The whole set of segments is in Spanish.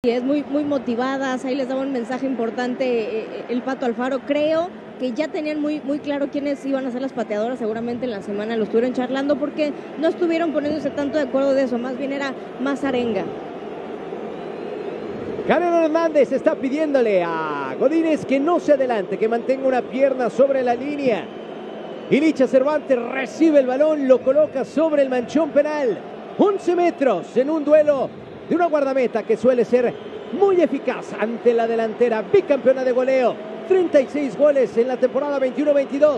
Y es muy motivadas, ahí les daba un mensaje importante el Pato Alfaro. Creo que ya tenían muy claro quiénes iban a ser las pateadoras, seguramente en la semana lo estuvieron charlando porque no estuvieron poniéndose tanto de acuerdo de eso, más bien era más arenga. Karen Hernández está pidiéndole a Godínez que no se adelante, que mantenga una pierna sobre la línea. Y Licha Cervantes recibe el balón, lo coloca sobre el manchón penal. 11 metros en un duelo de una guardameta que suele ser muy eficaz ante la delantera, bicampeona de goleo, 36 goles en la temporada 21-22.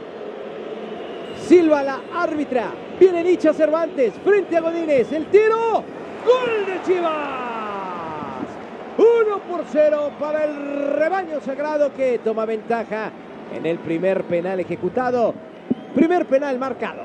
Silva la árbitra, viene Licha Cervantes frente a Godínez, el tiro, gol de Chivas. 1-0 para el rebaño sagrado que toma ventaja en el primer penal ejecutado, primer penal marcado.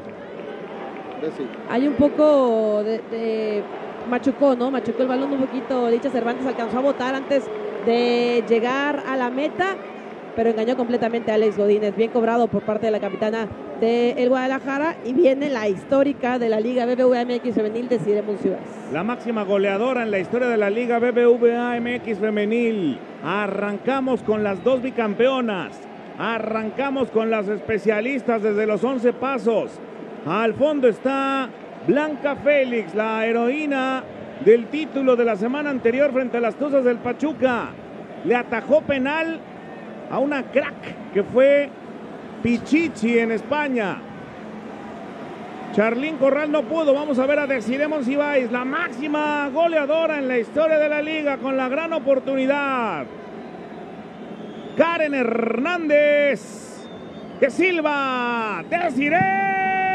Hay un poco de machucó, ¿no? Machucó el balón un poquito. Licha Cervantes alcanzó a botar antes de llegar a la meta, pero engañó completamente a Alex Godínez. Bien cobrado por parte de la capitana del Guadalajara. Y viene la histórica de la Liga BBVA MX Femenil de Desiree Monsiváis. La máxima goleadora en la historia de la Liga BBVA MX Femenil. Arrancamos con las dos bicampeonas. Arrancamos con las especialistas desde los 11 pasos. Al fondo está Blanca Félix, la heroína del título de la semana anterior frente a las Tuzas del Pachuca. Le atajó penal a una crack que fue Pichichi en España. Charlín Corral no pudo. Vamos a ver a Desiree Monsiváis, la máxima goleadora en la historia de la liga, con la gran oportunidad. Karen Hernández, que silba, Desiree.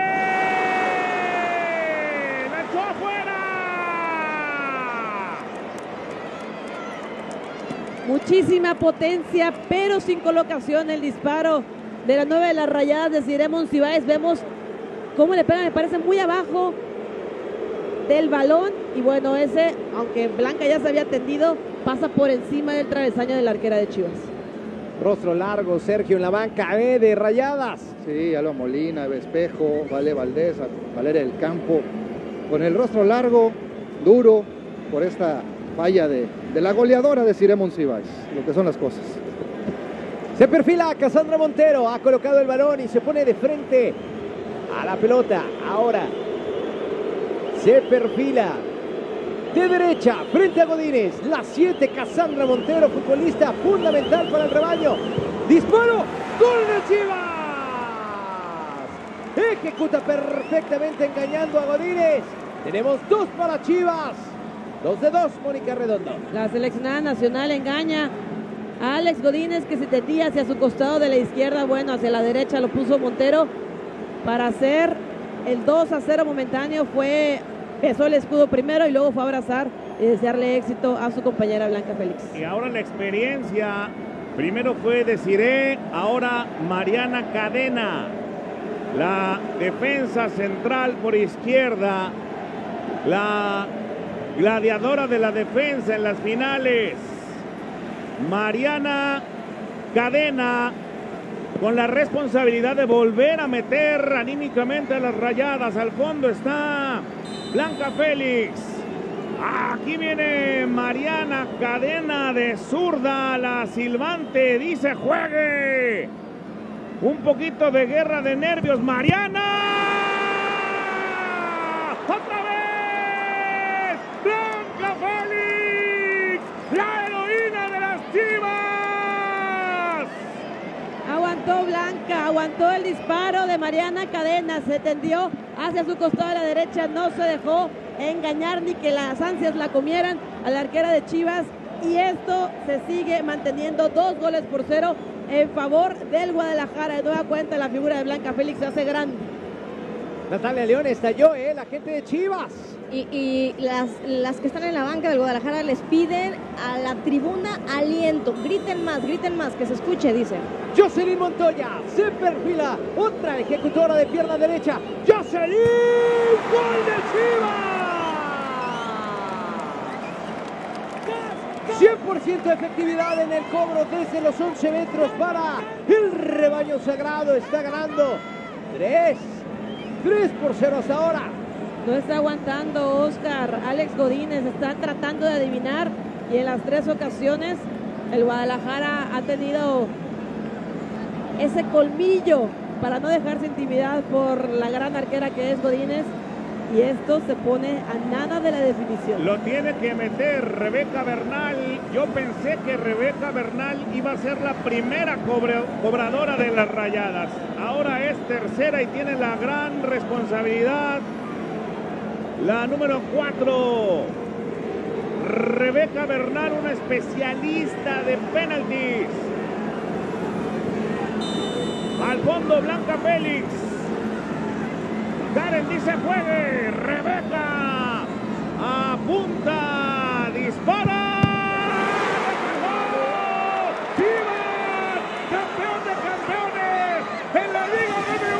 Muchísima potencia, pero sin colocación. El disparo de la 9 de las Rayadas de Desiree Monsiváis. Vemos cómo le pega, me parece muy abajo del balón. Y bueno, ese, aunque Blanca ya se había tendido, pasa por encima del travesaño de la arquera de Chivas. Rostro largo, Sergio en la banca de Rayadas. Sí, Alba Molina, Eva Espejo, Vale Valdés, Valeria del Campo. Con el rostro largo, duro, por esta falla de la goleadora de Desiree Monsiváis, lo que son las cosas. Se perfila Cassandra Montero, ha colocado el balón y se pone de frente a la pelota. Ahora se perfila de derecha frente a Godínez. La 7, Cassandra Montero, futbolista fundamental para el rebaño. Disparo, gol de Chivas. Ejecuta perfectamente engañando a Godínez. Tenemos 2 para Chivas. 2 de 2, Mónica Redondo. La seleccionada nacional engaña a Alex Godínez, que se tendía hacia su costado de la izquierda. Bueno, hacia la derecha lo puso Montero para hacer el 2-0 momentáneo. Besó el escudo primero y luego fue a abrazar y desearle éxito a su compañera Blanca Félix. Y ahora la experiencia. Primero fue Desiree, ahora Mariana Cadena. La defensa central por izquierda. La gladiadora de la defensa en las finales, Mariana Cadena, con la responsabilidad de volver a meter anímicamente a las Rayadas. Al fondo está Blanca Félix. Aquí viene Mariana Cadena de zurda, la silbante dice juegue. Un poquito de guerra de nervios. Mariana. ¡Otra vez! ¡Blanca Félix! ¡La heroína de las Chivas! Aguantó Blanca, aguantó el disparo de Mariana Cadena, se tendió hacia su costado a la derecha, no se dejó engañar ni que las ansias la comieran a la arquera de Chivas, y esto se sigue manteniendo 2-0 en favor del Guadalajara. De nueva cuenta la figura de Blanca Félix se hace grande. Natalia León estalló, la gente de Chivas. Y las que están en la banca del Guadalajara les piden a la tribuna aliento. Griten más, que se escuche, dicen. Jocelyn Montoya se perfila, otra ejecutora de pierna derecha. Jocelyn, gol de Chivas. 100% de efectividad en el cobro desde los 11 metros para el rebaño sagrado. Está ganando 3-0 hasta ahora. No está aguantando Oscar. Alex Godínez está tratando de adivinar y en las 3 ocasiones el Guadalajara ha tenido ese colmillo para no dejarse intimidar por la gran arquera que es Godínez, y esto se pone a nada de la definición. Lo tiene que meter Rebeca Bernal. Yo pensé que Rebeca Bernal iba a ser la primera cobradora de las Rayadas. Ahora es tercera y tiene la gran responsabilidad la número 4, Rebeca Bernal, una especialista de penaltis. Al fondo Blanca Félix. Karen dice juegue. Rebeca apunta, dispara. ¡Chivas! ¡Campeón de campeones! ¡En la Liga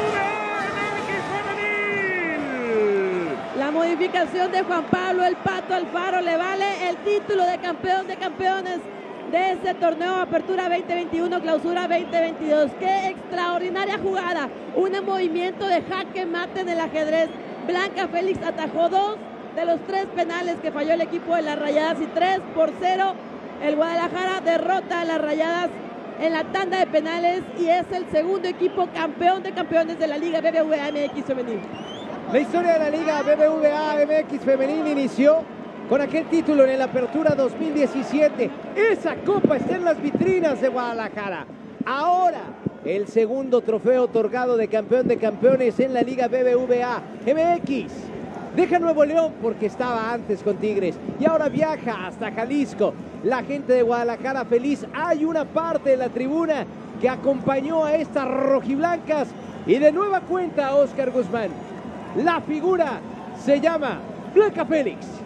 BBVA MX Femenil! La modificación de Juan Pablo El Pato Alfaro le vale el título de campeón de campeones de este torneo Apertura 2021, Clausura 2022. ¡Qué extraordinaria jugada! Un movimiento de jaque mate en el ajedrez. Blanca Félix atajó 2 de los 3 penales que falló el equipo de las Rayadas, y 3-0 el Guadalajara derrota a las Rayadas en la tanda de penales y es el segundo equipo campeón de campeones de la Liga BBVA MX Femenil. La historia de la Liga BBVA MX Femenil inició con aquel título en la Apertura 2017. Esa copa está en las vitrinas de Guadalajara. Ahora, el segundo trofeo otorgado de campeón de campeones en la Liga BBVA MX. Deja Nuevo León porque estaba antes con Tigres y ahora viaja hasta Jalisco. La gente de Guadalajara feliz. Hay una parte de la tribuna que acompañó a estas rojiblancas y de nueva cuenta a Oscar Guzmán. La figura se llama Blanca Félix.